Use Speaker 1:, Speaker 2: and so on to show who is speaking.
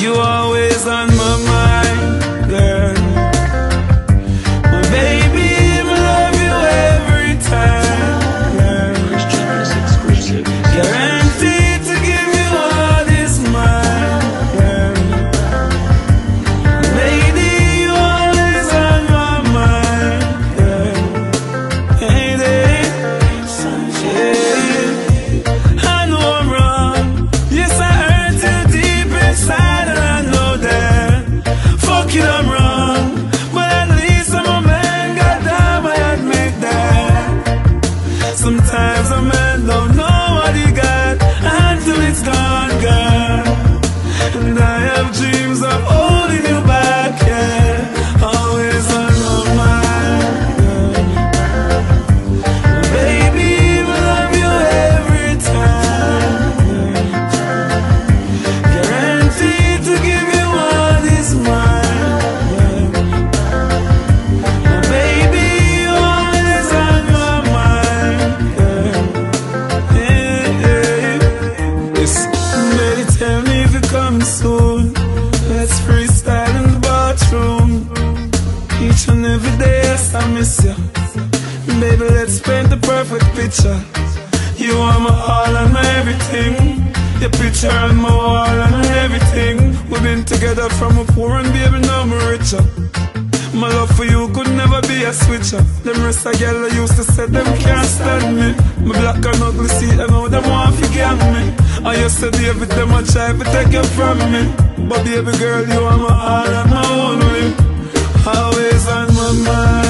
Speaker 1: You always on my mind, girl. My baby, I love you every time, girl. Guaranteed to give you all this mine, girl. Lady, you always on my mind, girl. Hey, yeah. I know I'm wrong. Yes, I hurt you deep inside, and I know that. Fuck it, I'm wrong, but at least I'm a man. Goddamn, I admit that. Sometimes a man don't know what he got until it's gone, girl. And I have dreams of holding you back, yeah. Always on my mind, girl. Baby, I love you every time, girl. Guaranteed to give you all this mine, girl. My baby, you always on my mind, girl. Yeah, yeah. Listen, baby, tell me if you're coming soon. Let's freestyle in the bathroom. Each and every day, yes, I miss you. Baby, let's paint the perfect picture. You are my all and my everything. Your picture on my wall and everything. We've been together from a poor and baby, now I'm richer. My love for you could never be a switcher. Them rest of girl I used to say them can't stand me. My black and ugly see them now them want to gang me. I used to deal with them, I try to take you from me. But baby girl, you are my all and my only. Always on my mind.